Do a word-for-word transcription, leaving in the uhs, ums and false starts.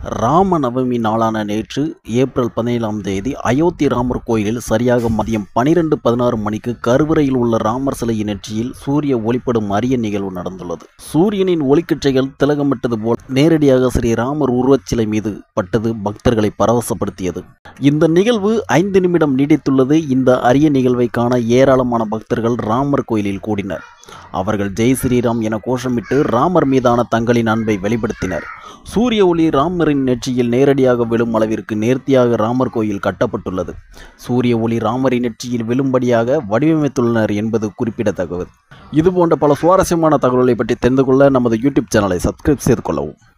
ராமநவமி நாளான நேற்று ஏப்ரல் பதினேழாம் தேதி அயோத்தி ராமர் கோயிலில் சரியாக மதியம் பனிரெண்டு பதினாறு மணிக்கு கருவறையில் உள்ள ராமர் சிலையின் நெற்றியில் சூரிய ஒளிப்படும் அரிய நிகழ்வு நடந்துள்ளது. சூரியனின் ஒளிக்கற்றைகள் திலகமிட்டது போல் நேரடியாக ஸ்ரீ ராமர் உருவச்சிலை மீது பட்டது பக்தர்களை பரவசப்படுத்தியது. இந்த நிகழ்வு ஐந்து நிமிடம் நீடித்துள்ளது. இந்த அரிய நிகழ்வை காண ஏராளமான பக்தர்கள் ராமர் கோயிலில் கூடினர். அவர்கள் ஜெய் ஸ்ரீராம் என கோஷமிட்டு ராமர் மீதான தங்களின் அன்பை வெளிப்படுத்தினர். சூரிய ஒளி ராமரின் நெற்றியில் நேரடியாக விழும் அளவிற்கு நேர்த்தியாக ராமர் கோயில் கட்டப்பட்டுள்ளது. சூரிய ஒளி ராமரின் நெற்றியில் விழும்படியாக வடிவமைத்துள்ளனர் என்பது குறிப்பிடத்தக்கது. இதுபோன்ற பல சுவாரஸ்யமான தகவல்களை பற்றி தெரிந்து கொள்ள நமது யூடியூப் சேனலை சப்ஸ்கிரைப் செய்து கொள்ளவும்.